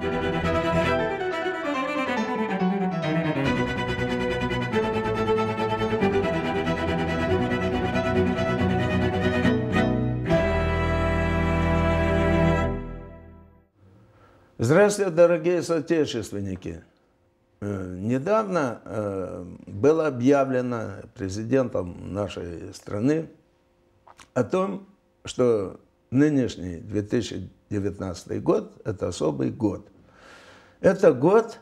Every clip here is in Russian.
Здравствуйте, дорогие соотечественники! Недавно было объявлено президентом нашей страны о том, что нынешний 2019 год – это особый год. Это год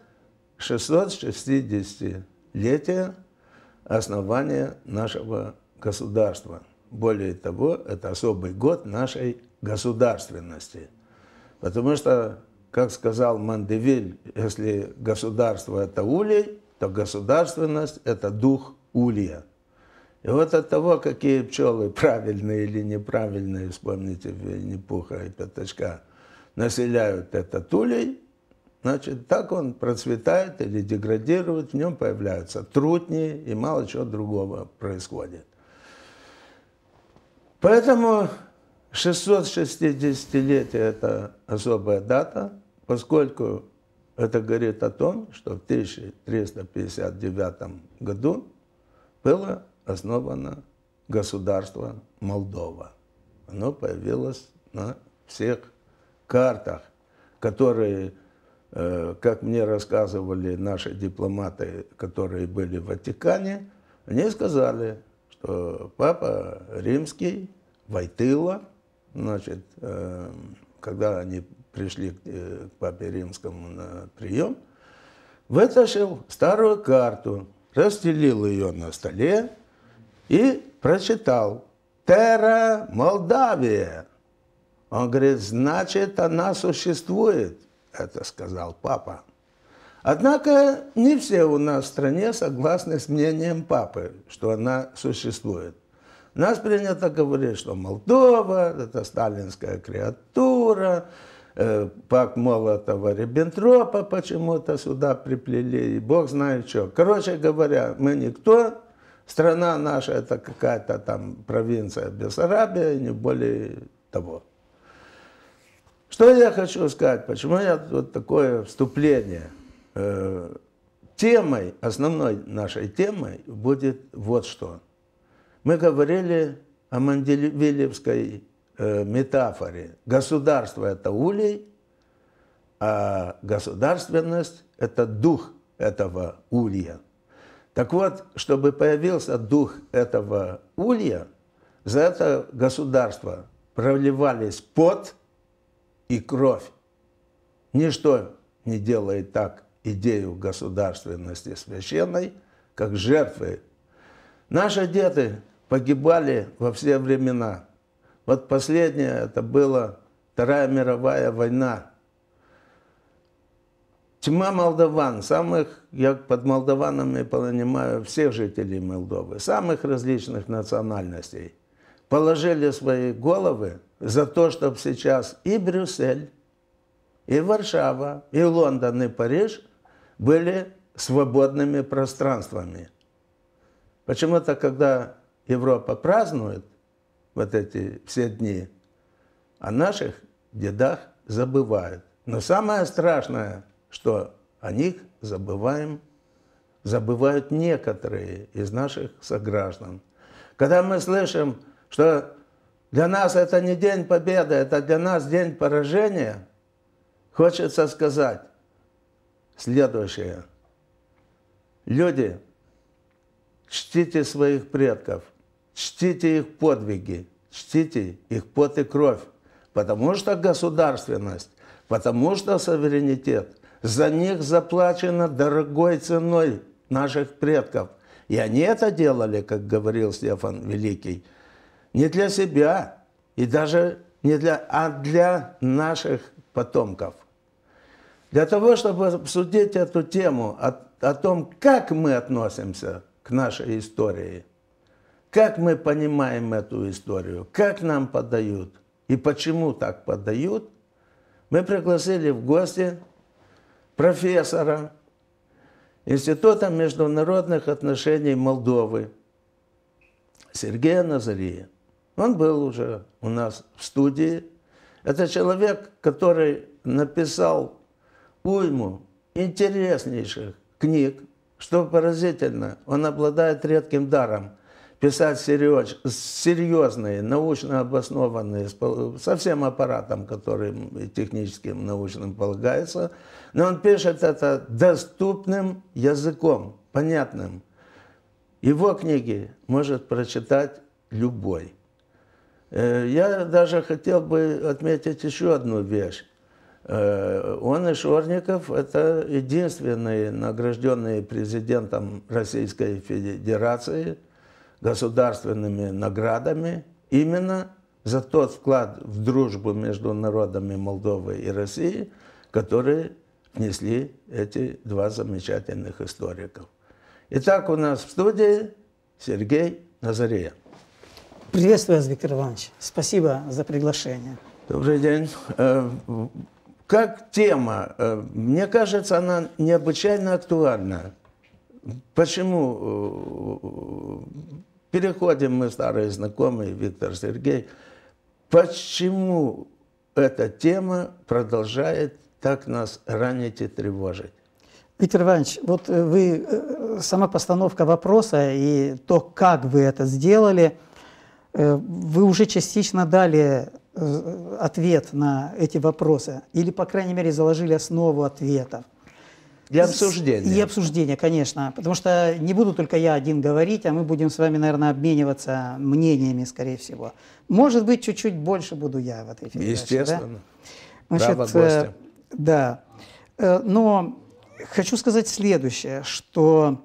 660-летия основания нашего государства. Более того, это особый год нашей государственности. Потому что, как сказал Мандевиль, если государство – это улей, то государственность – это дух улья. И вот от того, какие пчелы, правильные или неправильные, вспомните Винни-Пуха и Пятачка, населяют этот улей, значит, так он процветает или деградирует, в нем появляются трутни и мало чего другого происходит. Поэтому 660-летие – это особая дата, поскольку это говорит о том, что в 1359 году было основано государство Молдова. Оно появилось на всех картах, которые, как мне рассказывали наши дипломаты, которые были в Ватикане, они сказали, что Папа Римский, Войтыла, значит, когда они пришли к Папе Римскому на прием, вытащил старую карту, расстелил ее на столе и прочитал «Терра Молдавия». Он говорит, значит, она существует, это сказал Папа. Однако не все у нас в стране согласны с мнением Папы, что она существует. У нас принято говорить, что Молдова – это сталинская креатура, пакт Молотова-Риббентропа почему-то сюда приплели, и бог знает что. Короче говоря, мы никто, страна наша – это какая-то там провинция Бессарабия, не более того. Что я хочу сказать, почему я вот такое вступление? Темой, основной нашей темой будет вот что. Мы говорили о Менделевилевской метафоре. Государство – это улей, а государственность – это дух этого улья. Так вот, чтобы появился дух этого улья, за это государство проливались пот и кровь. Ничто не делает так идею государственности священной, как жертвы. Наши деды погибали во все времена. Вот последнее, это была Вторая мировая война. Тьма молдаван, я под молдаванами понимаю всех жителей Молдовы, самых различных национальностей, положили свои головы за то, чтобы сейчас и Брюссель, и Варшава, и Лондон, и Париж были свободными пространствами. Почему-то, когда Европа празднует вот эти все дни, о наших дедах забывают. Но самое страшное, что о них забывают некоторые из наших сограждан. Когда мы слышим, что для нас это не день победы, это для нас день поражения, хочется сказать следующее. Люди, чтите своих предков, чтите их подвиги, чтите их пот и кровь, потому что государственность, потому что суверенитет за них заплачено дорогой ценой наших предков. И они это делали, как говорил Стефан Великий, не для себя, и даже не для наших потомков. Для того, чтобы обсудить эту тему, о том, как мы относимся к нашей истории, как мы понимаем эту историю, как нам подают и почему так подают, мы пригласили в гости профессора Института международных отношений Молдовы Сергея Назария. Он был уже у нас в студии. Это человек, который написал уйму интереснейших книг, что поразительно, он обладает редким даром писать серьезные, научно обоснованные, со всем аппаратом, который техническим, научным полагается, но он пишет это доступным языком, понятным. Его книги может прочитать любой. Я даже хотел бы отметить еще одну вещь. Он и Шорников – это единственные награжденные президентом Российской Федерации государственными наградами именно за тот вклад в дружбу между народами Молдовы и России, который внесли эти два замечательных историков. Итак, у нас в студии Сергей Назареев. Приветствую вас, Виктор Иванович. Спасибо за приглашение. Добрый день. Как тема, мне кажется, она необычайно актуальна. Почему? Переходим мы, старые знакомые, Виктор, Сергей. Почему эта тема продолжает так нас ранить и тревожить? Виктор Иванович, вот вы, сама постановка вопроса и то, как вы это сделали, вы уже частично дали ответ на эти вопросы, или, по крайней мере, заложили основу ответов. Для обсуждения. И обсуждения, конечно. Потому что не буду только я один говорить, а мы будем с вами, наверное, обмениваться мнениями, скорее всего. Может быть, чуть-чуть больше буду я в этой передаче. Естественно. Да? Значит, да. Но хочу сказать следующее, что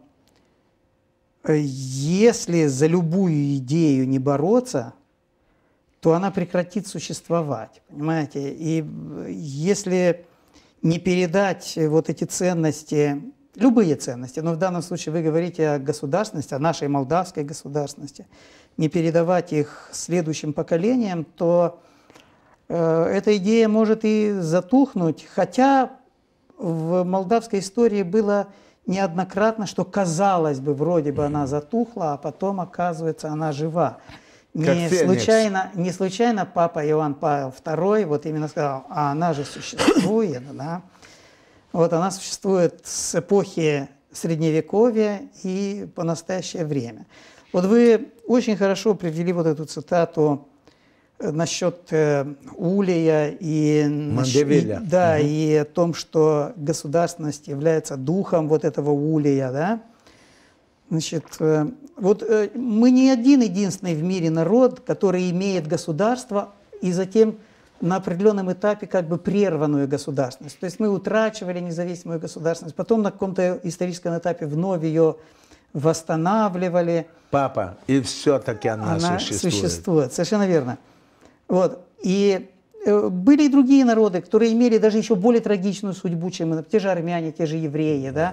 если за любую идею не бороться, то она прекратит существовать, понимаете? И если не передать вот эти ценности, любые ценности, но в данном случае вы говорите о государственности, о нашей молдавской государственности, не передавать их следующим поколениям, то эта идея может и затухнуть, хотя в молдавской истории было неоднократно, что, казалось бы, вроде бы она затухла, а потом, оказывается, она жива. Не случайно папа Иоанн Павел II вот именно сказал, а она же существует, да? Вот она существует с эпохи Средневековья и по настоящее время. Вот вы очень хорошо привели вот эту цитату насчет Улея и о том, что государственность является духом вот этого Улея, да? Значит, вот мы не единственный в мире народ, который имеет государство и затем на определенном этапе как бы прерванную государственность. То есть мы утрачивали независимую государственность, потом на каком-то историческом этапе вновь ее восстанавливали. Папа, и все-таки она существует. Совершенно верно. Вот. И были и другие народы, которые имели даже еще более трагичную судьбу, чем мы, те же армяне, те же евреи, да?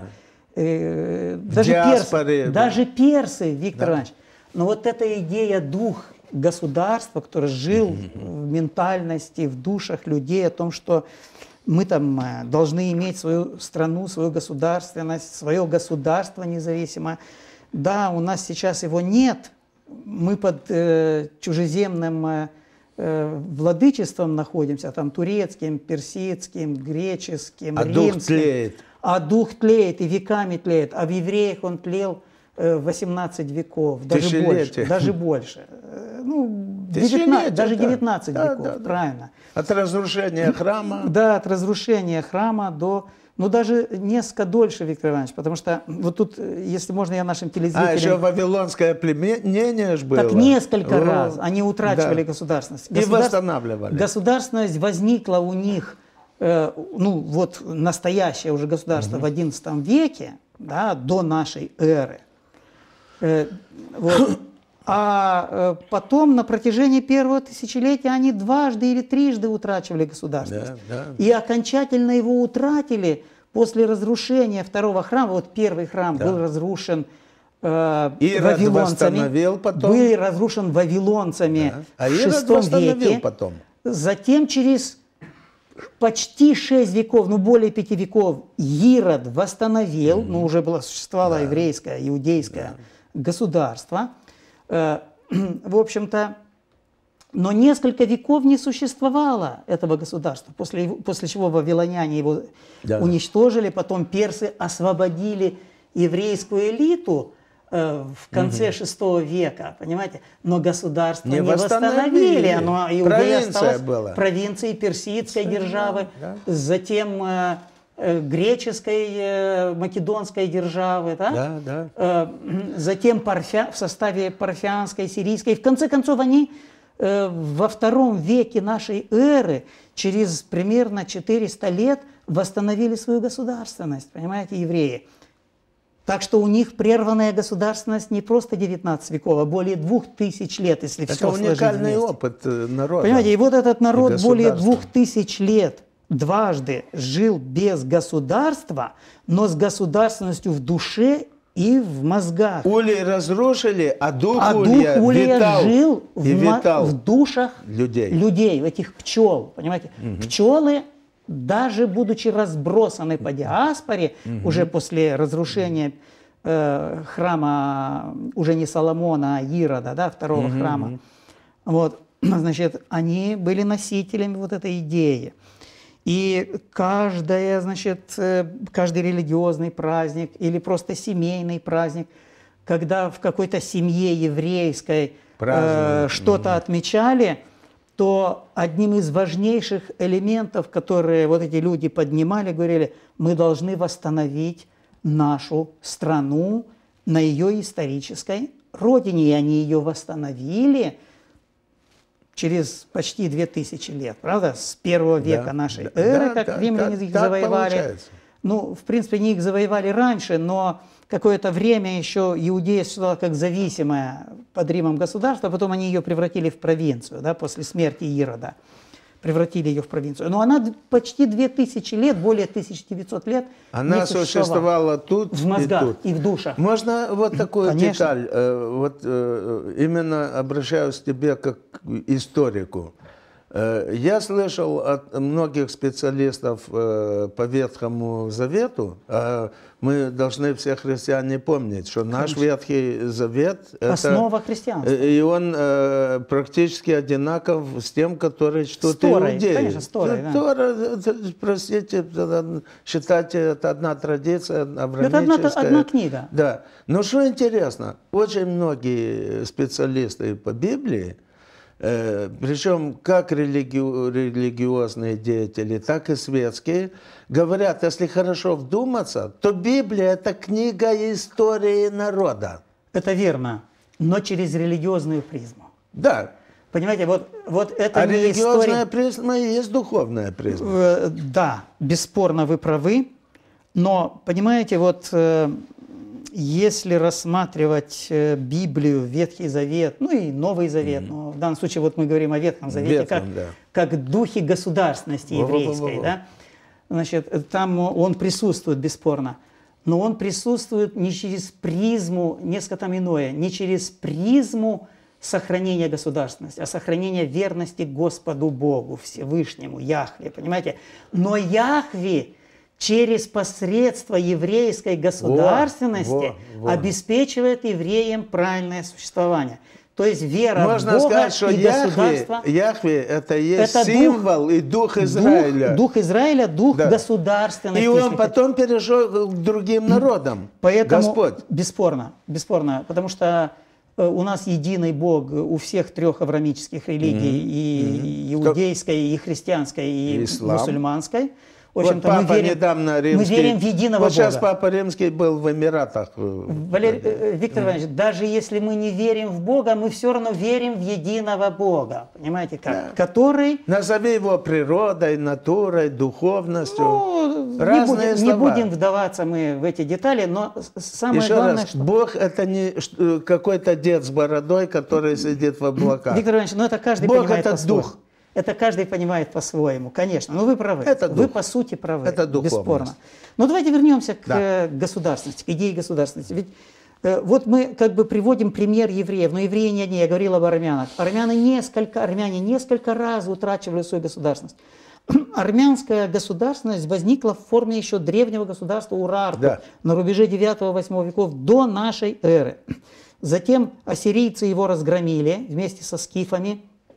Даже персы, Виктор Иванович. Но вот эта идея дух государства, который жил в ментальности, в душах людей, о том, что мы там должны иметь свою страну, свою государственность, свое государство независимое. Да, у нас сейчас его нет. Мы под чужеземным владычеством находимся, там турецким, персидским, греческим, римским. Дух тлеет. А дух тлеет и веками тлеет. А в евреях он тлел 18 веков, даже больше. Ну, 19, даже 19 веков, правильно. От разрушения храма. Да, от разрушения храма до... Ну, даже несколько дольше, Виктор Иванович, потому что вот тут, если можно, я нашим телезрителям... А, еще вавилонское племенение же было. Так несколько раз они утрачивали государственность. И восстанавливали. Государственность возникла у них, ну, вот настоящее уже государство в XI веке, да, до нашей эры. Вот. А потом на протяжении первого тысячелетия они дважды или трижды утрачивали государственность. И окончательно его утратили после разрушения второго храма. Вот первый храм был разрушен вавилонцами. Был разрушен вавилонцами в VI веке. Потом. Затем через почти 6 веков, ну более 5 веков, Ирод восстановил, ну уже существовало еврейское, иудейское государство. В общем-то, Но несколько веков не существовало этого государства, после чего вавилоняне его уничтожили, потом персы освободили еврейскую элиту в конце VI века, понимаете? Но государство не восстановили, оно Иудея осталась провинцией персидской державы, затем греческой, македонской державы, затем в составе парфянской, сирийской. В конце концов, они во II веке нашей эры, через примерно 400 лет, восстановили свою государственность, понимаете, евреи. Так что у них прерванная государственность не просто 19 веков, а более 2000 лет, если все сложить вместе. Это уникальный опыт народа. Понимаете, и вот этот народ более 2000 лет дважды жил без государства, но с государственностью в душе и в мозгах. Улей разрушили, а дух Улья жил в душах людей, этих пчел. Понимаете? Пчелы, даже будучи разбросаны по диаспоре, уже после разрушения храма, уже не Соломона, а Ирода, второго храма, вот, значит, они были носителями вот этой идеи. И каждый религиозный праздник или просто семейный праздник, когда в какой-то семье еврейской что-то отмечали, то одним из важнейших элементов, которые вот эти люди поднимали, говорили, мы должны восстановить нашу страну на ее исторической родине. И они ее восстановили через почти 2000 лет, правда? С 1 века нашей эры, как римляне их завоевали. Получается. Ну, в принципе, они их завоевали раньше, но какое-то время еще Иудея существовала как зависимое под Римом государство, потом они ее превратили в провинцию, после смерти Ирода. Превратили ее в провинцию. Но она почти 2000 лет, более 1900 лет она существовала тут в мозгах и тут. И в душах. Можно вот такую деталь? Именно обращаюсь к тебе как к историку. Я слышал от многих специалистов по Ветхому Завету, мы должны все христиане помнить, что наш Ветхий Завет – основа христианства. И он практически одинаков с тем, который чтут иудеи. Конечно, с Торой, Тора, простите, считайте, это одна традиция авраамическая. Это одна книга. Да. Но что интересно, очень многие специалисты по Библии, причем как религиозные деятели, так и светские, говорят, если хорошо вдуматься, то Библия – это книга истории народа. Это верно, но через религиозную призму. Да. Понимаете, вот это не религиозная история... призма и есть духовная призма. Да, бесспорно вы правы, но, понимаете, если рассматривать Библию, Ветхий Завет, ну и Новый Завет, но в данном случае мы говорим о Ветхом Завете, как духе государственности еврейской, значит, там он присутствует бесспорно, но он присутствует не через призму, несколько там иное, не через призму сохранения государственности, а сохранения верности Господу Богу, Всевышнему, Яхве, понимаете? Но Яхве через посредство еврейской государственности обеспечивает евреям правильное существование. То есть вера Можно в Бога сказать, что и государство... Яхве – это есть символ и дух Израиля. Дух Израиля, дух государственности. И он потом перешел к другим народам. Поэтому, Господь. Бесспорно, потому что у нас единый Бог у всех трех авраамических религий, и иудейской, и христианской, и мусульманской. В общем-то, мы верим в единого Бога. Сейчас Папа Римский был в Эмиратах. Виктор Иванович, даже если мы не верим в Бога, мы все равно верим в единого Бога. Понимаете как? Который... Назови его природой, натурой, духовностью. Не будем вдаваться мы в эти детали, но самое главное, что... Бог – это не какой-то дед с бородой, который сидит в облаках. Виктор Иванович, это каждый Бог понимает это дух. Это каждый понимает по-своему, конечно. Но вы правы. Вы по сути правы. Это духовность. Бесспорно. Но давайте вернемся к государственности, к идее государственности. Ведь мы приводим пример евреев, но евреи не одни, я говорил об армянах. Армяне несколько раз утрачивали свою государственность. Армянская государственность возникла в форме еще древнего государства Урарту на рубеже 9-8 веков до нашей эры. Затем ассирийцы его разгромили вместе со скифами.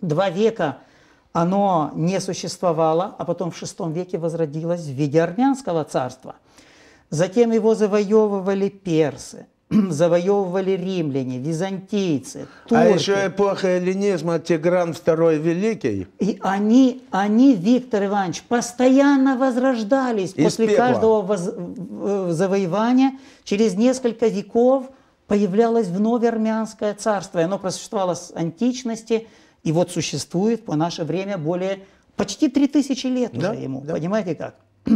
2 века оно не существовало, а потом в VI веке возродилось в виде армянского царства. Затем его завоевывали персы, завоевывали римляне, византийцы, турки. А еще эпоха эллинизма, Тигран II Великий. И они, Виктор Иванович, постоянно возрождались после каждого завоевания. Через несколько веков появлялось вновь армянское царство. И оно просуществовало с античности, и вот существует по наше время почти 3000 лет уже ему. Да. Понимаете как?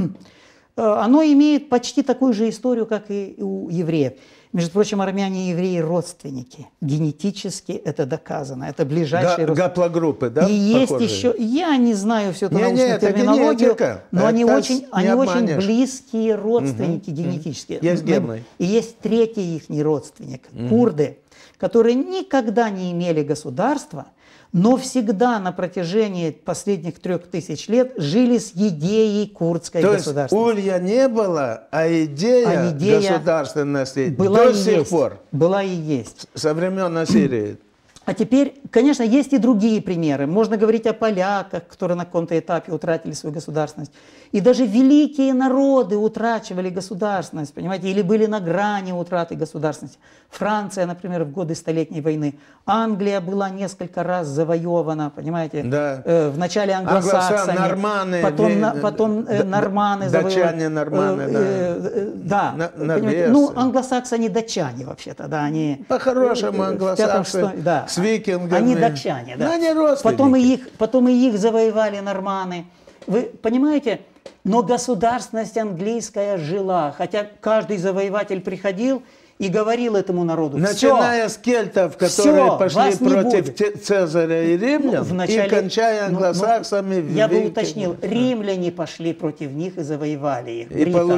Оно имеет почти такую же историю, как и у евреев. Между прочим, армяне и евреи родственники. Генетически это доказано. Это ближайшие родственники. Гаплогруппы, да? И есть еще, я не знаю всю эту научную терминологию, но они очень близкие родственники генетические. Есть гены. И есть третий их родственник, курды, которые никогда не имели государства, но всегда на протяжении последних 3000 лет жили с идеей курдской государственности. То есть улья не было, а идея государственности была до сих пор. Была и есть. Со времен Ассирии. А теперь, конечно, есть и другие примеры. Можно говорить о поляках, которые на каком-то этапе утратили свою государственность. И даже великие народы утрачивали государственность, понимаете, или были на грани утраты государственности. Франция, например, в годы Столетней войны. Англия была несколько раз завоевана, понимаете, да. Вначале англосаксами, норманы, потом норманы завоевали. Датчане, норманы, да. Ну, англосаксы, они датчане вообще-то, да, они... По-хорошему англосаксы, да. С викингами. Они датчане, да. Но они родственники. Потом и их завоевали норманы. Вы понимаете, но государственность английская жила, хотя каждый завоеватель приходил и говорил этому народу: начиная с кельтов, которые пошли против Цезаря и римлян, и кончая англосаксами. Я бы уточнил, римляне пошли против них и завоевали их.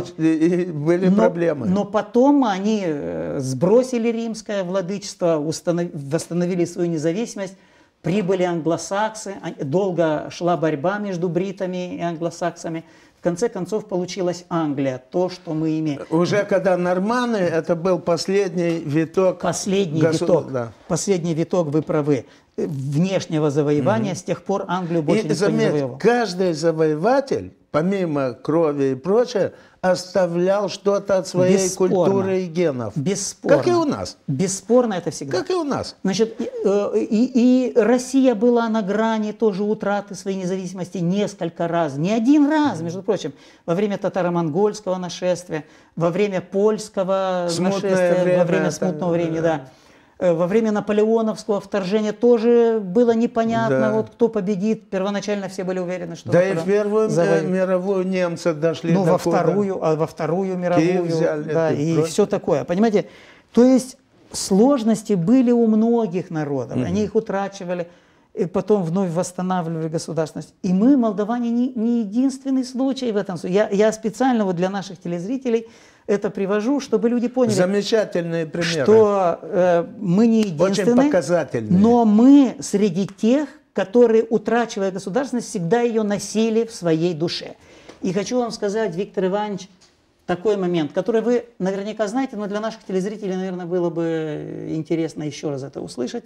И были проблемы. Но потом они сбросили римское владычество, восстановили свою независимость. Прибыли англосаксы, долго шла борьба между бритами и англосаксами. В конце концов получилась Англия, то, что мы имеем. Уже когда норманы, это был последний виток. Последний виток, вы правы, внешнего завоевания. С тех пор Англию больше никто не завоевал. Каждый завоеватель, помимо крови и прочее, оставлял что-то от своей культуры и генов. Бесспорно. Как и у нас. Бесспорно это всегда. Как и у нас. Значит, и Россия была на грани тоже утраты своей независимости несколько раз. Не один раз, между прочим. Во время татаро-монгольского нашествия, во время польского нашествия, во время смутного времени, да. Во время наполеоновского вторжения тоже было непонятно, вот кто победит. Первоначально все были уверены, что... Да, и в Первую мировую немцы дошли до во Вторую мировую, взяли, да, и все такое. Понимаете? То есть сложности были у многих народов. Они их утрачивали, и потом вновь восстанавливали государственность. И мы, молдаване, не единственный случай в этом. Я специально вот для наших телезрителей это привожу, чтобы люди поняли, замечательные примеры, что мы не единственные, очень показательные, но мы среди тех, которые, утрачивая государственность, всегда ее носили в своей душе. И хочу вам сказать, Виктор Иванович, такой момент, который вы наверняка знаете, но для наших телезрителей, наверное, было бы интересно еще раз это услышать.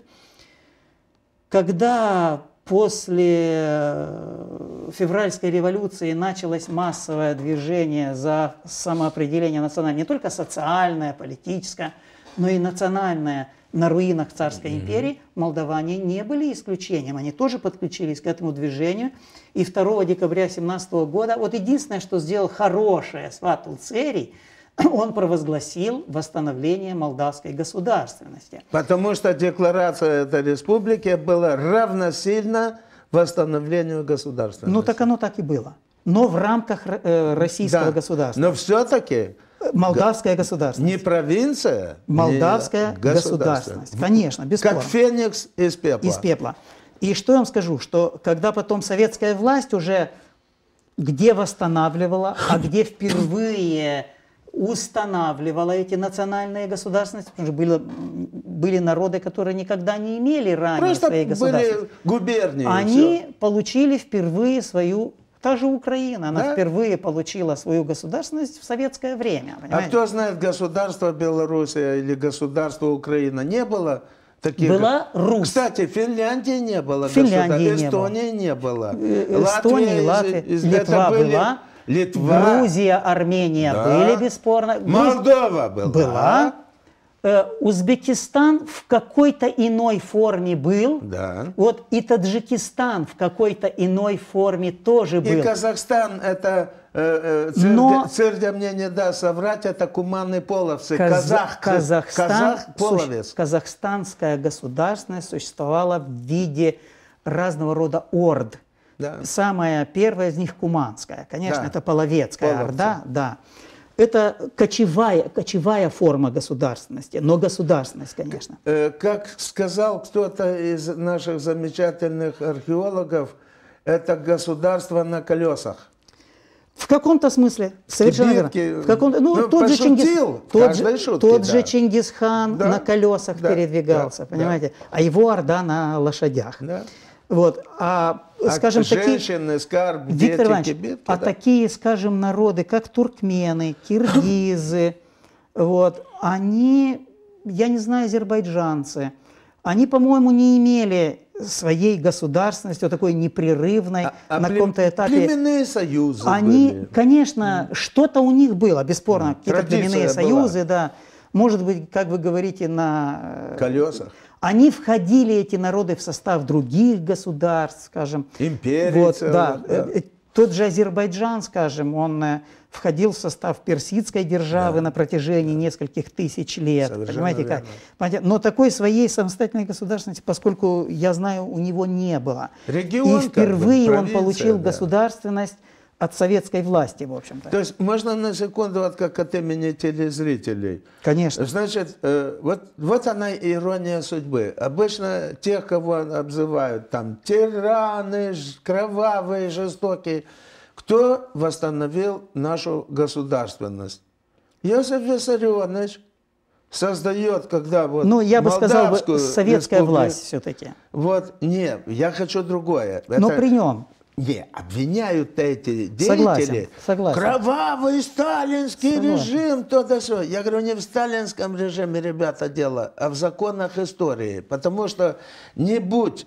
Когда после февральской революции началось массовое движение за самоопределение национальное, не только социальное, политическое, но и национальное на руинах царской империи, молдаване не были исключением. Они тоже подключились к этому движению. И 2 декабря 1917 года, вот единственное, что сделал хорошее Сватул Церий, он провозгласил восстановление молдавской государственности. Потому что декларация этой республики была равносильна восстановлению государственности. Ну так оно так и было. Но в рамках российского государства. Но все-таки молдавская государственность. Не провинция, молдавская государственность. Конечно, бесспорно. Как феникс из пепла. Из пепла. И что я вам скажу, что когда потом советская власть уже где восстанавливала, а где впервые устанавливала эти национальные государственности, потому что были народы, которые никогда не имели ранее своей государственности. Были губернии. Они получили впервые свою, та же Украина, она впервые получила свою государственность в советское время. Понимаете? А кто знает, государство Белоруссия или государство Украина не было таких... Была Русь. Кстати, Финляндии не было. Финляндии Эстонии не было. Эстония, Латвия, Литва была. Литва. Грузия, Армения были, бесспорно. Молдова была. Узбекистан в какой-то иной форме был. Да. Вот и Таджикистан в какой-то иной форме тоже был. И Казахстан, это, Цирдя мне не даст соврать, это куманные половцы. Казах-половец. Казахстанская государственность существовала в виде разного рода орд. Да. Самая первая из них куманская. Конечно, да. Это половецкая орда. Да. Это кочевая форма государственности, но государственность, конечно. Как сказал кто-то из наших замечательных археологов, это государство на колесах. В каком-то смысле, совершенно верно. В каком-то, тот же Чингисхан на колесах передвигался, понимаете, а его орда на лошадях. Да. Вот. Скажем, женщины, скарб, Виктор Иванович, кибитки, такие, скажем, народы, как туркмены, киргизы, вот, они, я не знаю, азербайджанцы, они, по-моему, не имели своей государственности, вот такой непрерывной, на каком-то этапе. Племенные союзы они, были. Конечно, что-то у них было, бесспорно, какие-то племенные союзы, да. Может быть, как вы говорите, на колесах. Они входили, эти народы, в состав других государств, скажем. Империи. Вот, да. Тот же Азербайджан, скажем, он входил в состав персидской державы на протяжении нескольких тысяч лет. Понимаете, как? Но такой своей самостоятельной государственности, поскольку, я знаю, у него не было. Регион, и впервые как бы, он получил государственность от советской власти, в общем-то. То есть можно на секунду, вот как от имени телезрителей? Конечно. Значит, вот она ирония судьбы. Обычно тех, кого обзывают там тираны, кровавые, жестокие, кто восстановил нашу государственность? Иосиф Виссарионович создает, когда вот я бы сказал, советская власть все-таки. Вот, нет, я хочу другое. Но при нем. Не, обвиняют эти деятели. Согласен. Кровавый сталинский режим, то-то все. Я говорю, не в сталинском режиме, ребята, дело, а в законах истории. Потому что не будь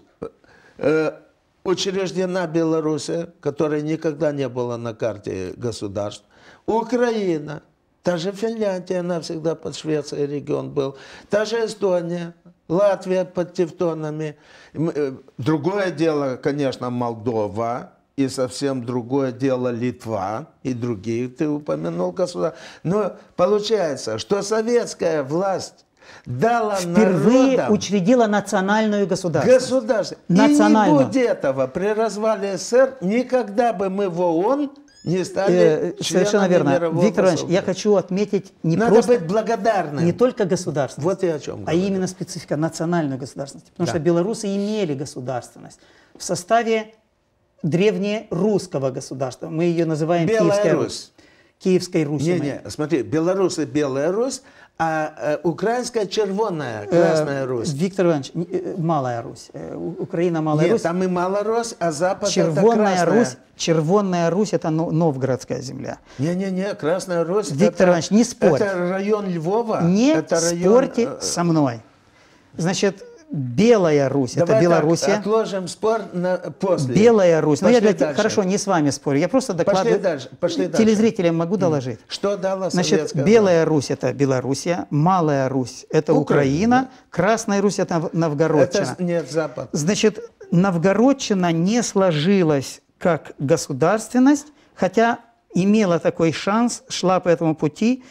учреждена Белоруссия, которая никогда не была на карте государств, Украина, та же Финляндия, она всегда под Швецией регион был, та же Эстония, Латвия под тевтонами. Другое дело, конечно, Молдова, и совсем другое дело Литва и другие, ты упомянул, государства. Но получается, что советская власть дала впервые народам, учредила национальную государственность. И не будь этого, при развале СССР никогда бы мы в ООН не стали совершенно верно. Виктор Иванович, я хочу отметить Надо быть благодарным. Не только государственность, вот и о чем а именно специфика национальной государственности. Потому что белорусы имели государственность в составе древнерусского государства. Мы ее называем Киевская Русь. Киевской Руси. Не, смотри, белорусы Белая Русь, а украинская Червоная, Красная Русь. Виктор Иванович, Малая Русь. Украина Малая Русь. Нет, там и Малая Русь, а Запад Червонная это Красная. Русь. Червонная Русь – это Новгородская земля. Не, Красная Русь. Виктор Иванович, не спорьте. Это район Львова. Не это спорьте со мной. Значит, Белая Русь – это Белоруссия. Отложим спор после. Белая Русь. Хорошо, не с вами спорю. Я просто докладываю. Пошли дальше. Телезрителям могу доложить. Что дала Значит, Белая Русь – это Белоруссия, Малая Русь – это Украина, Красная Русь – это Новгородчина. Это нет, Запад. Значит, Новгородчина не сложилась как государственность, хотя имела такой шанс, шла по этому пути.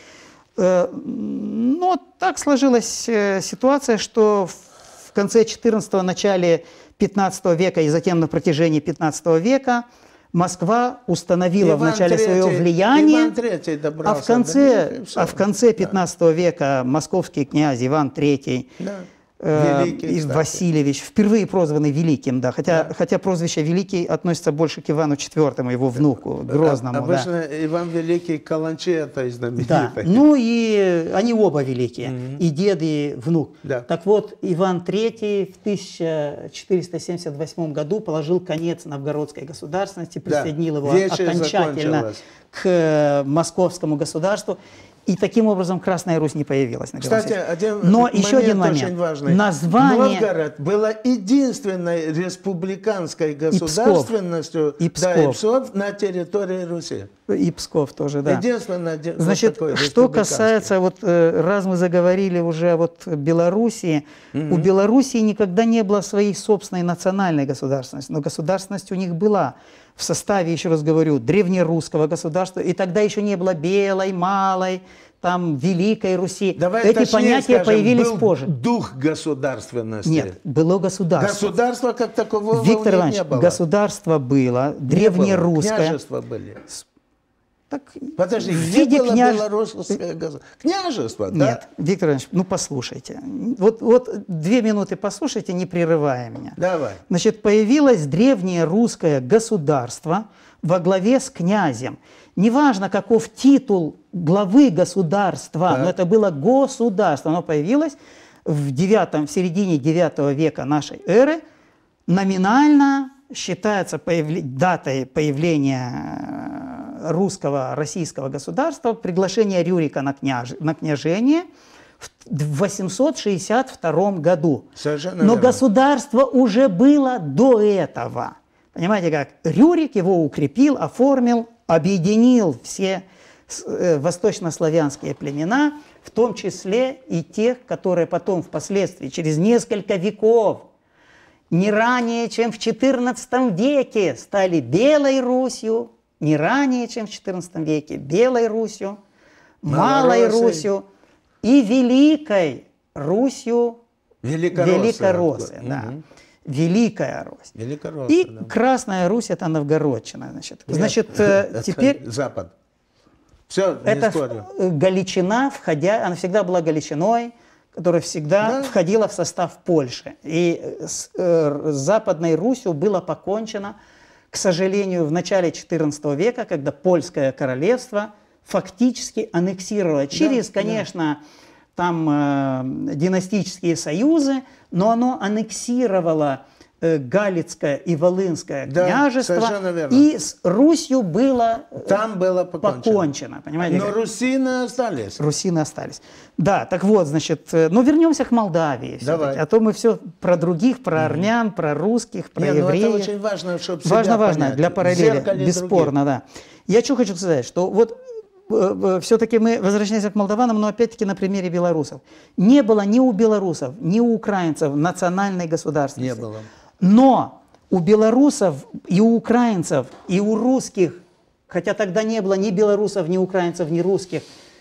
Но так сложилась ситуация, что в конце XIV, начале XV века и затем на протяжении XV века Москва установила в начале своего влияния, а в конце XV века московский князь Иван III Васильевич, впервые прозванный Великим, да, хотя прозвище Великий относится больше к Ивану IV, его внуку, Грозному. Обычно Иван Великий Каланчи это знаменитый. Да, и они оба великие, и дед, и внук. Да. Так вот, Иван III в 1478 году положил конец новгородской государственности, присоединил его окончательно к московскому государству. И таким образом Красная Русь не появилась. Кстати, но еще один момент. Очень важный. Название... Новгород была единственной республиканской государственностью и Псков на территории Руси. И Псков тоже, да. Единственное, значит, что касается, вот раз мы заговорили уже о Белоруссии, у Белоруссии никогда не было своей собственной национальной государственности, но государственность у них была. В составе, еще раз говорю, древнерусского государства, и тогда еще не было белой, малой, там, Великой Руси. Давай эти понятия появились позже. Дух государственности. Нет, было государство. Государства как такового Виктор Иванович, не было. государство было, древнерусское. Княжество были. Так, подожди, в где виде было белорусское государство? Княжество, да? Нет, Виктор Иванович, ну послушайте. Вот 2 минуты послушайте, не прерывая меня. Давай. Значит, появилось древнее русское государство во главе с князем. Неважно, каков титул главы государства, так, но это было государство. Оно появилось в середине 9 века нашей эры. Номинально считается датой появления российского государства приглашение Рюрика на княжение в 862 году. Совершенно Но верно. государство уже было до этого. Понимаете как? Рюрик его укрепил, оформил, объединил все восточнославянские племена, в том числе и тех, которые потом впоследствии, через несколько веков, не ранее, чем в XIV веке, стали Белой Русью, не ранее, чем в XIV веке, Белой Русью, Малой Русью и Великой Русью, Великороссия, да. Великая Русь. И да. Красная Русь – это Новгородчина. Значит, теперь… Запад. Все, это Галичина, она всегда была Галичиной, которая всегда входила в состав Польши. И с Западной Русью было покончено, к сожалению, в начале XIV века, когда Польское королевство фактически аннексировало через, конечно, там династические союзы, но оно аннексировало Галицкое и Волынское княжество, и с Русью было, покончено. Понимаете, но русины остались. Русины остались. Да, так вот, значит, ну вернемся к Молдавии. А то мы все про других, про армян, про русских, про евреев. Это очень важно, чтобы важно для параллели, бесспорно, да. Я что хочу сказать, что вот все-таки мы возвращаемся к молдаванам, но опять-таки на примере белорусов. Не было ни у белорусов, ни у украинцев национальной государственности. Не было. Но у белорусов и у украинцев, и у русских, хотя тогда не было ни белорусов, ни украинцев, ни русских,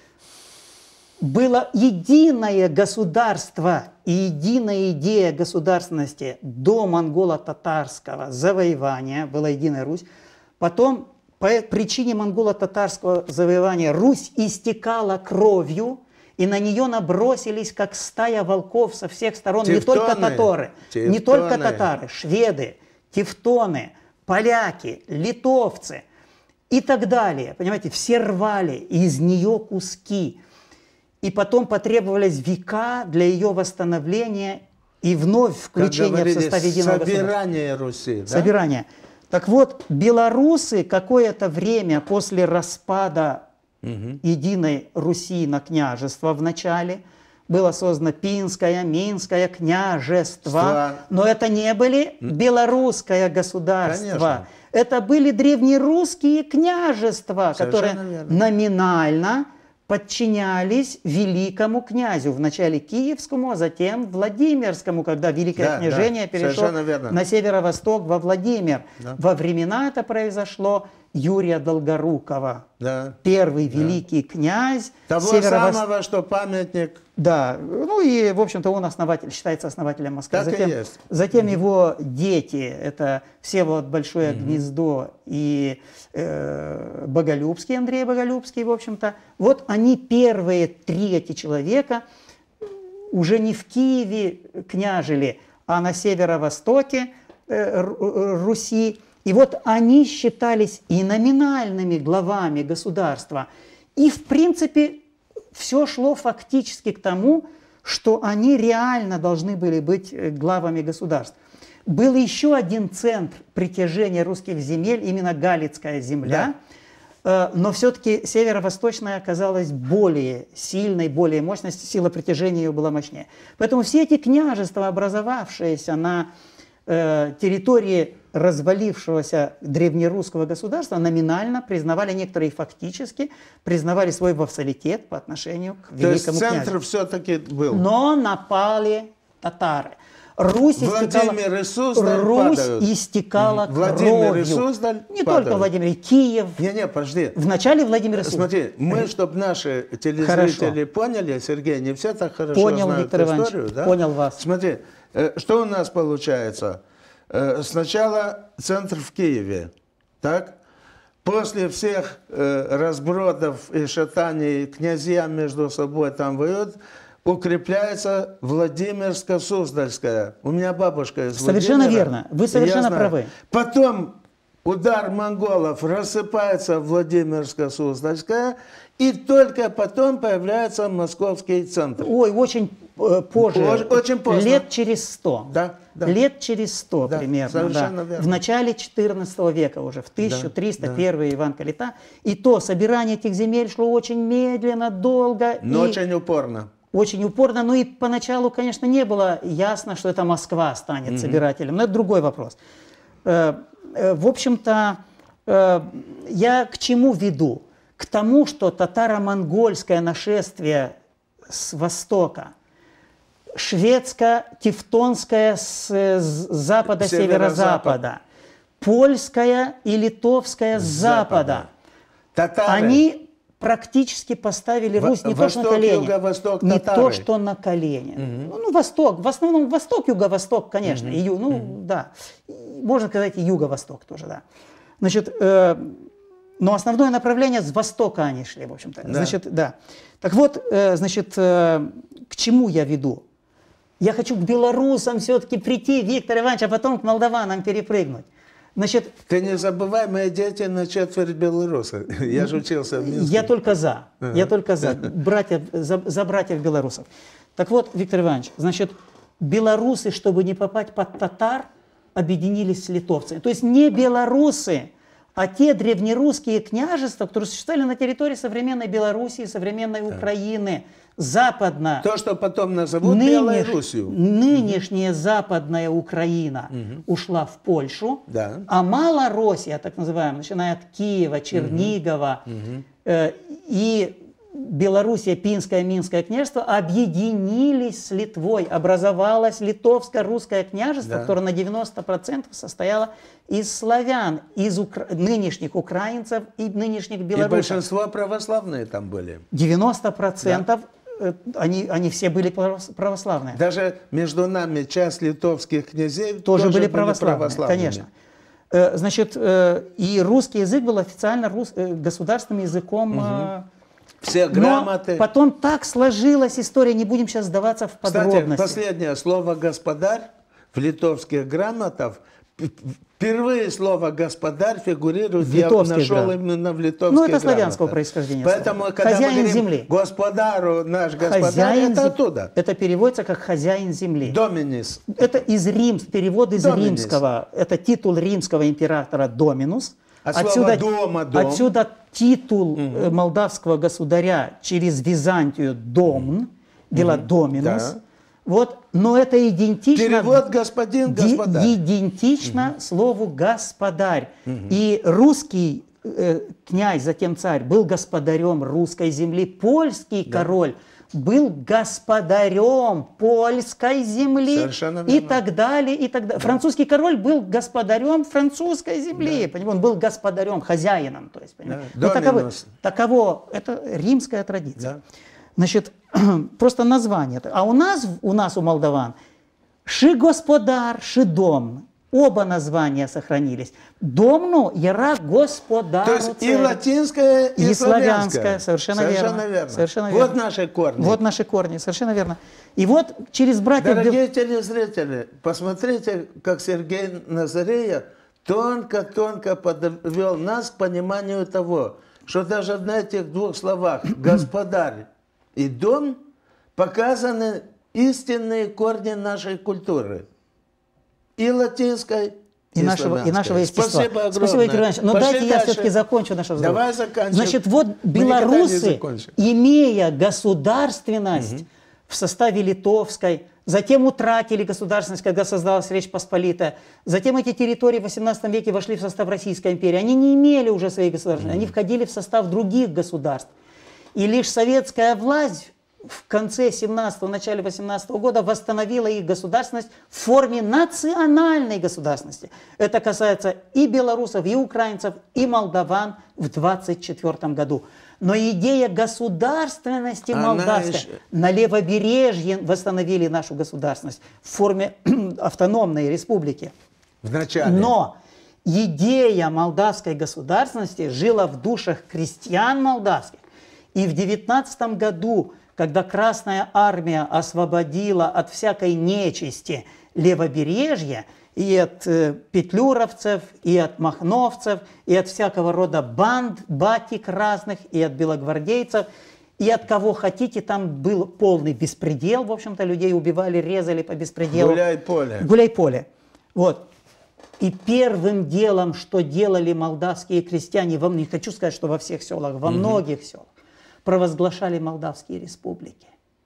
было единое государство и единая идея государственности до монголо-татарского завоевания, была единая Русь. Потом по причине монголо-татарского завоевания Русь истекала кровью, и на нее набросились, как стая волков со всех сторон, не только татары, шведы, тевтоны, поляки, литовцы и так далее. Понимаете, все рвали из нее куски. И потом потребовались века для ее восстановления и вновь включения в состав единого государства. Собирание Руси. Да? Собирание. Так вот, белорусы какое-то время после распада единой Руси на княжество в начале было создано Пинское, Минское княжество, но это не были белорусское государство. Конечно. Это были древнерусские княжества, которые номинально подчинялись великому князю, вначале Киевскому, а затем Владимирскому, когда Великое княжение перешло на северо-восток во Владимир. Во времена это произошло Юрия Долгорукова, первый великий князь. Того самого, что памятник. Да, ну и, в общем-то, он считается основателем Москвы. Затем его дети, это Всеволод Большое Гнездо и Боголюбский, Андрей Боголюбский, в общем-то. Вот они первые 3 человека уже не в Киеве княжили, а на северо-востоке Руси. И вот они считались и номинальными главами государства. И, в принципе, все шло фактически к тому, что они реально должны были быть главами государств. Был еще один центр притяжения русских земель, именно Галицкая земля. но все-таки северо-восточная оказалась более сильной, более мощной, сила притяжения ее была мощнее. Поэтому все эти княжества, образовавшиеся на территории развалившегося древнерусского государства, номинально признавали, некоторые фактически признавали свой вассалитет по отношению к великому князю. То есть центр все-таки был. Но напали татары. Русь Владимир и Суздаль истекала Владимир кровью. И Суздаль Не падают. только Владимир, Киев. Не, подожди. Вначале Владимир и Суздаль. Смотри, мы, чтобы наши телезрители поняли, Сергей, не все так хорошо Понял, знают Виктор Иванович, историю. Да? понял вас. Смотри, что у нас получается? Сначала центр в Киеве, так? После всех разбродов и шатаний князья между собой там воюют, укрепляется Владимирско-Суздальская. У меня бабушка из Совершенно Владимира. верно. Вы совершенно правы. Потом удар монголов, рассыпается Владимирско-Суздальская, и только потом появляется московский центр. Ой, очень позже. Очень поздно. Лет через 100. Да, да. Лет через 100 Да, примерно. совершенно Да. верно. В начале 14 века уже, в 1301 Иван Калита. И то собирание этих земель шло очень медленно, долго. Но и очень упорно. очень упорно. Ну и поначалу, конечно, не было ясно, что это Москва станет собирателем. Но это другой вопрос. В общем-то, я к чему веду? К тому, что татаро-монгольское нашествие с востока, шведско-тевтонское с запада, северо-запада, польское и литовское с запада, Татары. они практически поставили Русь не то что на колени, юго-восток, не татары. то что на колени. Ну, восток, в основном восток, юго-восток, конечно, и да, можно сказать и юго-восток тоже, да. Значит, но основное направление с востока они шли, в общем-то. Да. Значит, да. Так вот, значит, к чему я веду? Я хочу к белорусам все-таки прийти, Виктор Иванович, а потом к молдаванам перепрыгнуть. Значит, Ты не забывай, мои дети на четверть белорусы. Я же учился в Минске. я только за. Я только за. За братьев белорусов. Так вот, Виктор Иванович, значит, белорусы, чтобы не попасть под татар, объединились с литовцами. То есть не белорусы, а те древнерусские княжества, которые существовали на территории современной Белоруссии, современной Украины, западно. То, что потом назовут Белой Русью. Нынешняя западная Украина ушла в Польшу, Да. а Малороссия, так называемая, начиная от Киева, Чернигова и Белоруссия, Пинское, Минское княжество объединились с Литвой. Образовалось литовско-русское княжество, которое на 90% состояло из славян, из нынешних украинцев и нынешних белорусов. И большинство православные там были. 90% они все были православные. Даже между нами часть литовских князей тоже были православными. Конечно. Значит, и русский язык был официально государственным языком. Все грамоты. Но потом так сложилась история, не будем сейчас сдаваться в подробности. Кстати, последнее слово «господарь» в литовских грамотах. Впервые слово «господарь» фигурирует, я нашел именно в литовских грамотах. Ну, это славянского происхождения. Поэтому, когда хозяин мы говорим земли. «Господару наш господарь», это оттуда. Это переводится как «хозяин земли». Доминис. Это перевод из римского. Это титул римского императора «доминус». Отсюда, дом. Отсюда титул молдавского государя через Византию «домн», дела «доминус». Да. Вот, но это идентично, перевод господин, господарь. Идентично слову «господарь». И русский князь, затем царь, был господарем русской земли. Польский король был господарем польской земли и так далее, и так далее. Французский король был господарем французской земли, он был господарем, хозяином. То есть, таково, это римская традиция. Да. Значит, просто название. А у нас, у молдаван, ши господар, ши дом. Оба названия сохранились. Домну яра господару. То есть и латинское, и славянское. Совершенно верно. Совершенно верно. Вот наши корни. Вот наши корни, совершенно верно. И вот через братьев... Дорогие телезрители, посмотрите, как Сергей Назарея тонко-тонко подвел нас к пониманию того, что даже на этих двух словах «господарь» и «дом» показаны истинные корни нашей культуры. И латинской, и нашего естества. Спасибо огромное. Спасибо, Виктор Иванович. Но Пошли дайте я дальше. все-таки закончу наш разговор. Давай заканчиваем. Значит, вот белорусы, имея государственность в составе литовской, затем утратили государственность, когда создалась Речь Посполитая, затем эти территории в XVIII веке вошли в состав Российской империи. Они не имели уже своей государственности, они входили в состав других государств. И лишь советская власть в конце 17-го, начале 18-го года восстановила их государственность в форме национальной государственности. Это касается и белорусов, и украинцев, и молдаван в 24 году. Но идея государственности молдавской, на левобережье восстановили нашу государственность в форме автономной республики. Вначале. Но идея молдавской государственности жила в душах крестьян молдавских. И в 19 году, когда Красная Армия освободила от всякой нечисти левобережье, и от петлюровцев, и от махновцев, и от всякого рода банд, батик разных, и от белогвардейцев, и от кого хотите, там был полный беспредел, в общем-то, людей убивали, резали по беспределу. Гуляй-поле. Гуляй-поле. Вот. И первым делом, что делали молдавские крестьяне, не хочу сказать, что во всех селах, во многих селах, провозглашали молдавские республики.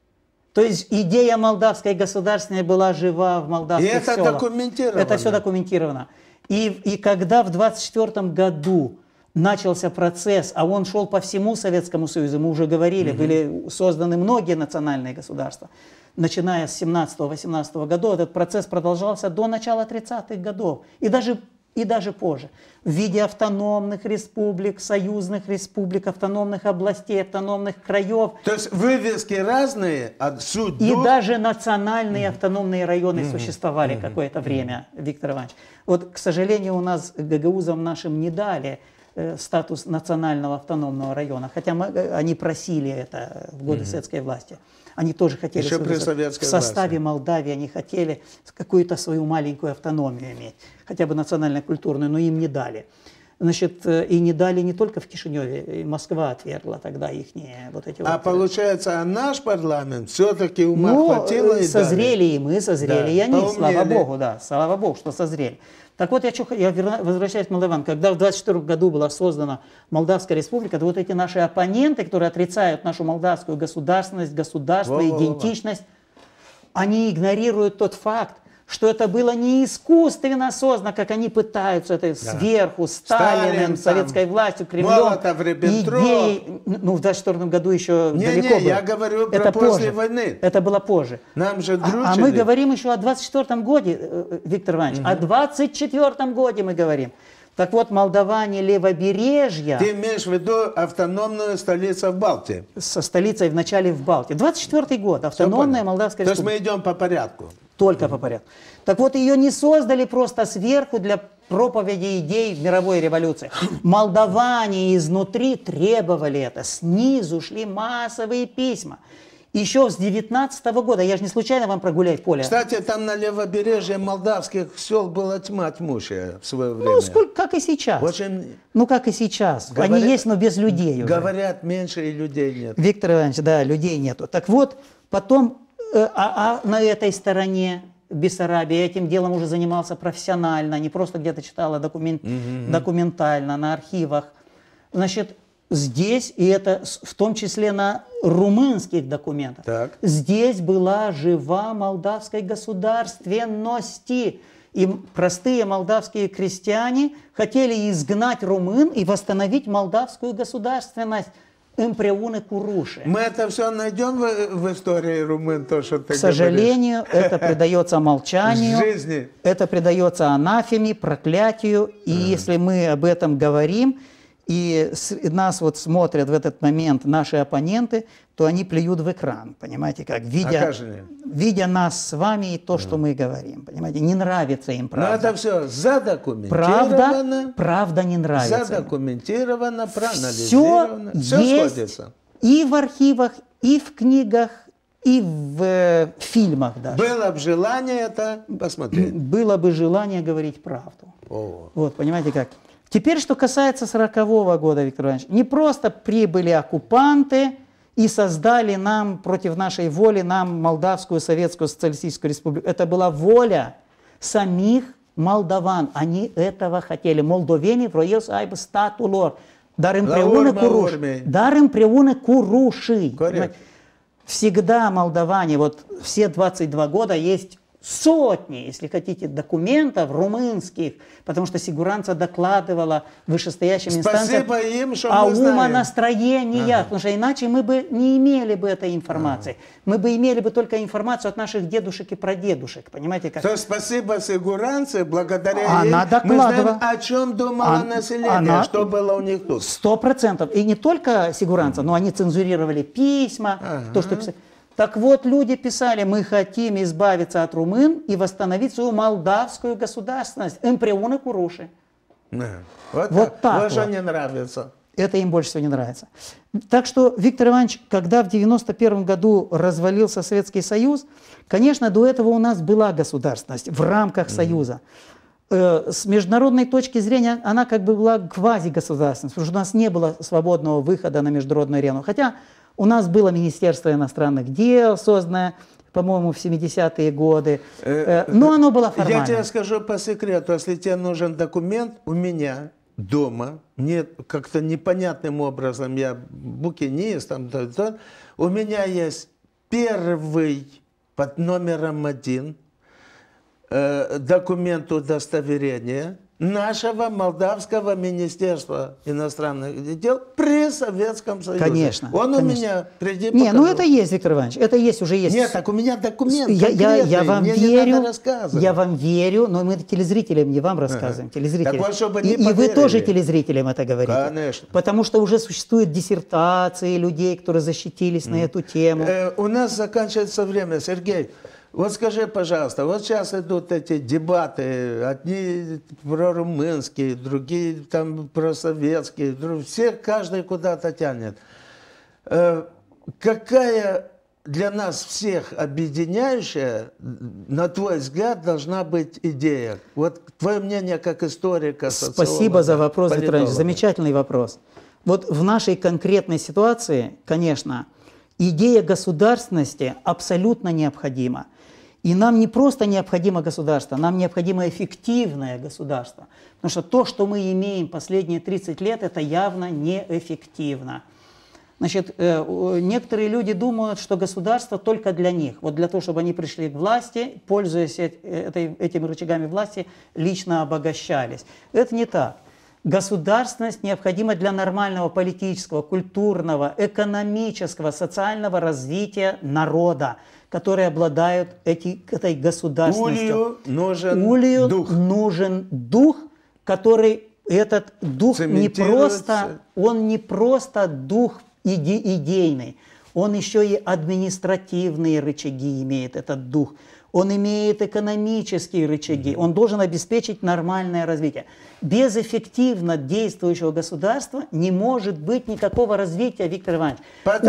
То есть идея молдавской государственной была жива в молдавских селах. И это документировано. Это все документировано. И когда в 24 году начался процесс, а он шел по всему Советскому Союзу, мы уже говорили, были созданы многие национальные государства, начиная с 17-18 года, этот процесс продолжался до начала 30-х годов. И даже позже, в виде автономных республик, союзных республик, автономных областей, автономных краев. То есть вывески разные, а суть... И даже национальные автономные районы существовали какое-то время, Виктор Иванович. Вот, к сожалению, у нас гагаузам нашим не дали статус национального автономного района, хотя они просили это в годы советской власти. Они тоже хотели, еще при советской в составе власти. Молдавии они хотели какую-то свою маленькую автономию иметь, хотя бы национально-культурную, но им не дали. Значит, и не дали не только в Кишиневе, и Москва отвергла тогда их вот эти вот... получается, наш парламент все-таки ума хватило и созрели дали. и мы, созрели Да, и они, поумнели. слава Богу, да, слава Богу, что созрели. Так вот, я возвращаюсь к Молдаван. Когда в 24 году была создана Молдавская республика, то вот эти наши оппоненты, которые отрицают нашу молдавскую государственность, государство, идентичность, они игнорируют тот факт, что это было не искусственно создано, как они пытаются, это сверху, Сталиным, советской властью, Кремлем, идеей, в 24 году еще далеко было. Я говорю это про после позже. войны. Это было позже. Нам же дружили. А мы говорим еще о 24 годе, Виктор Иванович, о 24 годе мы говорим. Так вот, молдаване левобережья... Ты имеешь в виду автономную столицу в Балтии? Со столицей вначале в Балтии. 24 год, автономная Молдавская республика. То есть мы идем по порядку. Только по порядку. Так вот, ее не создали просто сверху для проповеди идей мировой революции. Молдаване изнутри требовали это. Снизу шли массовые письма. Еще с 19-го года, я же не случайно вам про Гуляй-поле. Кстати, там на левобережье молдавских сел была тьма тьмущая в свое время. Ну, сколько, как и сейчас. Очень... Ну, как и сейчас. Они есть, но без людей уже. Говорят, меньше и людей нет. Виктор Иванович, да, людей нету. Так вот, потом, на этой стороне Бессарабии этим делом уже занимался профессионально, не просто где-то читала документально, на архивах. Значит, здесь, и это в том числе на румынских документах, здесь была жива молдавской государственности. И простые молдавские крестьяне хотели изгнать румын и восстановить молдавскую государственность. Împreună cu rușii. Мы это все найдем в истории румын, то, что ты К сожалению, это предается молчанию, жизни. Это предается анафеме, проклятию. И если мы об этом говорим, и нас вот смотрят в этот момент наши оппоненты, то они плюют в экран, понимаете, как, видя нас с вами и то, что мы говорим, понимаете, не нравится им правда. Но это все задокументировано. Правда не нравится. Задокументировано, проанализировано. Все сходится. И в архивах, и в книгах, и в фильмах даже. Было бы желание это посмотреть. Было бы желание говорить правду. Вот, понимаете как. Теперь, что касается 40-го года, Виктор Иванович, не просто прибыли оккупанты и создали нам, против нашей воли, нам Молдавскую Советскую Социалистическую Республику. Это была воля самих молдаван. Они этого хотели. Молдовени vroiesc să aibă statul lor. Dar împreună cu rușii. Всегда молдаване, вот все 22 года есть сотни, если хотите, документов румынских, потому что Сигуранца докладывала вышестоящим инстанциям о умонастроениях, потому что иначе мы бы не имели бы этой информации. Мы бы имели бы только информацию от наших дедушек и прадедушек, понимаете как? То спасибо Сигуранце, благодаря ей мы знаем, о чем думало население, что было у них тут. 100%. И не только Сигуранца, но они цензурировали письма, то, что писали. Так вот, люди писали, мы хотим избавиться от румын и восстановить свою молдавскую государственность împreună cu rușii. Вот так. Вот же не нравится. Это им больше всего не нравится. Так что, Виктор Иванович, когда в 1991 году развалился Советский Союз, конечно, до этого у нас была государственность в рамках Союза. С международной точки зрения она как бы была квазигосударственность, потому что у нас не было свободного выхода на международную арену. Хотя у нас было Министерство иностранных дел, созданное, по-моему, в 70-е годы, но оно было формально. Я тебе скажу по секрету, если тебе нужен документ, у меня дома, мне как-то непонятным образом, я букинист, у меня есть первый под номером 1 документ удостоверения нашего Молдавского Министерства иностранных дел при Советском Союзе. Конечно. Он конечно. у меня приди Не, ну это есть, Виктор Иванович, это есть, уже есть. Нет, так у меня документ я вам мне верю, не надо рассказывать. Я вам верю, но мы телезрителям не вам рассказываем, телезрителям. Так вот, чтобы не и вы тоже телезрителям это говорите. Конечно. Потому что уже существуют диссертации людей, которые защитились на эту тему. У нас заканчивается время, Сергей. Вот скажи, пожалуйста, вот сейчас идут эти дебаты, одни прорумынские, другие там просоветские, всех каждый куда-то тянет. Какая для нас всех объединяющая, на твой взгляд, должна быть идея? Вот твое мнение как историка, социолога. Спасибо за вопрос, политолога. Виктор Иванович, замечательный вопрос. Вот в нашей конкретной ситуации, конечно, идея государственности абсолютно необходима. И нам не просто необходимо государство, нам необходимо эффективное государство. Потому что то, что мы имеем последние 30 лет, это явно неэффективно. Значит, некоторые люди думают, что государство только для них. Вот для того, чтобы они пришли к власти, пользуясь этими рычагами власти, лично обогащались. Это не так. Государственность необходима для нормального политического, культурного, экономического, социального развития народа, которые обладают этой государственностью. Улью нужен дух, который этот дух не просто дух идейный, он еще и административные рычаги имеет, этот дух. Он имеет экономические рычаги, он должен обеспечить нормальное развитие. Без эффективно действующего государства не может быть никакого развития, Виктор Иванович.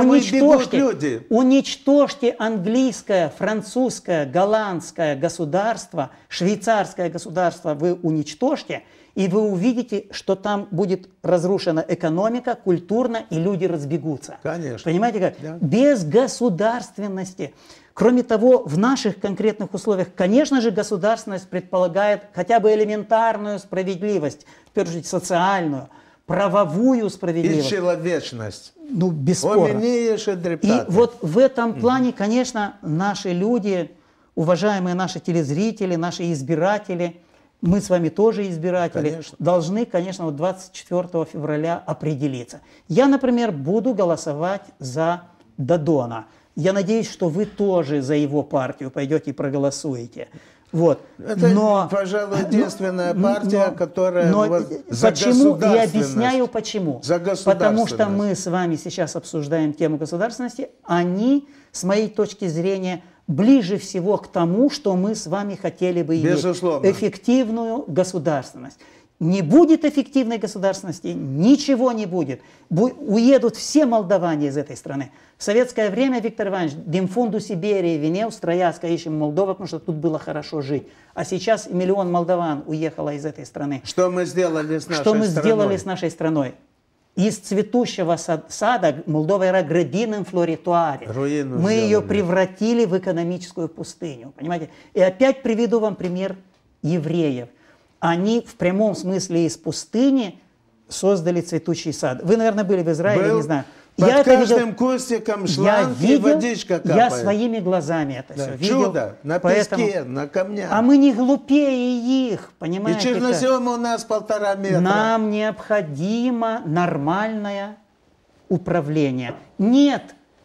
Уничтожьте английское, французское, голландское государство, швейцарское государство вы уничтожьте, и вы увидите, что там будет разрушена экономика, культурно, и люди разбегутся. Конечно. Понимаете как? Да. Без государственности. Кроме того, в наших конкретных условиях, конечно же, государственность предполагает хотя бы элементарную справедливость, в первую очередь социальную, правовую справедливость. И человечность. Ну, бесспорно. И вот в этом плане, конечно, наши люди, уважаемые наши телезрители, наши избиратели, мы с вами тоже избиратели, конечно, должны, конечно, вот 24 февраля определиться. Я, например, буду голосовать за Дадона. Я надеюсь, что вы тоже за его партию пойдете и проголосуете. Вот. Это, пожалуй, единственная партия, которая за почему? государственность. Я объясняю почему. За потому что мы с вами сейчас обсуждаем тему государственности. Они, с моей точки зрения, ближе всего к тому, что мы с вами хотели бы иметь. Безусловно. Эффективную государственность. Не будет эффективной государственности, ничего не будет. Уедут все молдаване из этой страны. В советское время, Виктор Иванович, din fundul Сибири винел строяско ищем Молдова, потому что тут было хорошо жить. А сейчас миллион молдаван уехало из этой страны. Что мы сделали с нашей страной? Что мы сделали с нашей страной? Из цветущего сада Молдова era grădină înfloritoare. Мы ее превратили в экономическую пустыню. Понимаете? И опять приведу вам пример евреев. они в прямом смысле из пустыни создали цветущий сад. Вы, наверное, были в Израиле, не знаю. Под я каждым это видел, кустиком шланг и водичка капает. Я своими глазами это все видел. Чудо, на песке, на камнях. А мы не глупее их, понимаете? И чернозем у нас 1,5 метра. Нам необходимо нормальное управление. Нет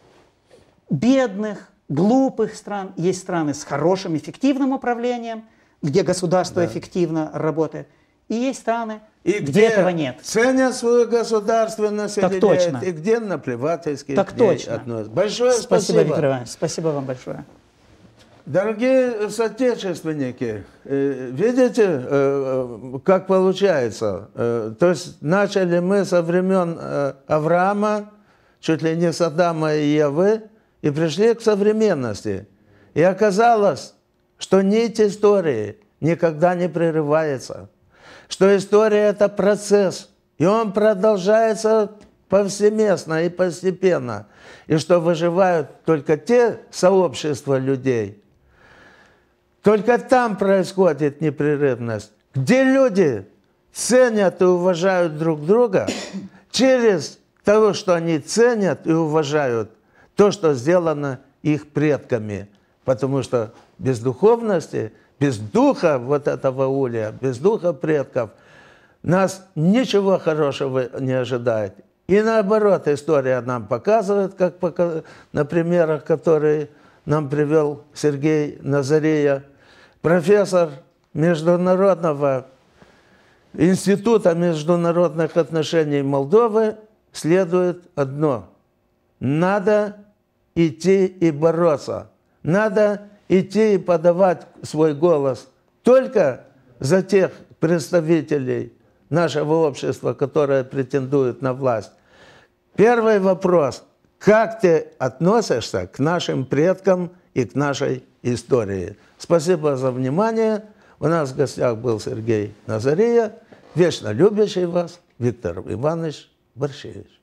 бедных, глупых стран. Есть страны с хорошим, эффективным управлением, где государство эффективно работает. И есть страны, где этого нет. Ценят свою государственность, так точно. И где наплевательски так к ней точно. относятся. Большое спасибо. Спасибо, Виктор Иванович. Спасибо вам большое. Дорогие соотечественники, видите, как получается? То есть начали мы со времен Авраама, чуть ли не с Адама и Евы, и пришли к современности. И оказалось, что нить истории никогда не прерывается, что история – это процесс, и он продолжается повсеместно и постепенно, и что выживают только те сообщества людей. Только там происходит непрерывность, где люди ценят и уважают друг друга через то, что они ценят и уважают то, что сделано их предками. Потому что без духовности, без духа вот этого улья, без духа предков, нас ничего хорошего не ожидает. И наоборот, история нам показывает, как на примерах, которые нам привел Сергей Назария, профессор Международного института международных отношений Молдовы, следует одно. Надо идти и бороться. Надо идти и подавать свой голос только за тех представителей нашего общества, которые претендуют на власть. Первый вопрос. Как ты относишься к нашим предкам и к нашей истории? Спасибо за внимание. У нас в гостях был Сергей Назария, вечно любящий вас Виктор Иванович Борщевич.